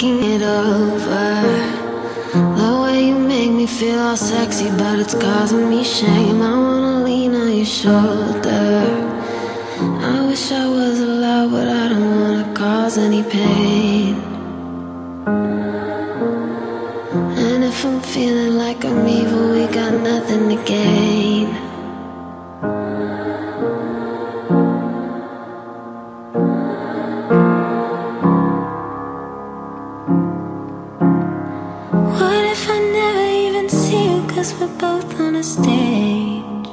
thinking it over. The way you make me feel all sexy, but it's causing me shame. I wanna lean on your shoulder. I wish I was allowed, but I don't wanna cause any pain. And if I'm feeling like I'm evil, we got nothing to gain. What if I never even see you, 'cause we're both on a stage?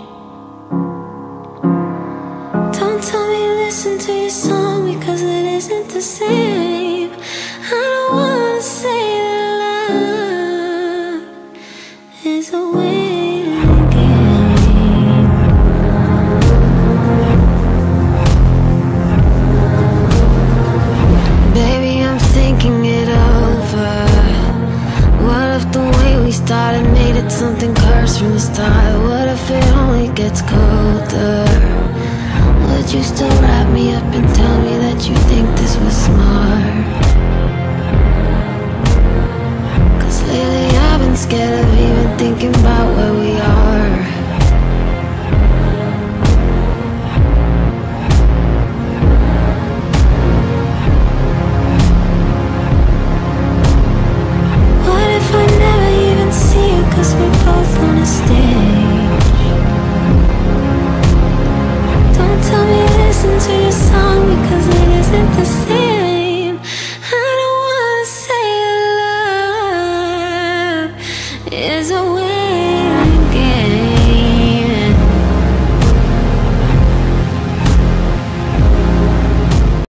Don't tell me listen to your song, because it isn't the same. I don't wanna say that love is a waiting game. Baby, I'm thinking it over. What if the way we started made it something cursed from the start? What if it only gets colder? Would you still wrap me up and tell me that you think this was smart? 'Cause lately I've been scared of even thinking about where we are.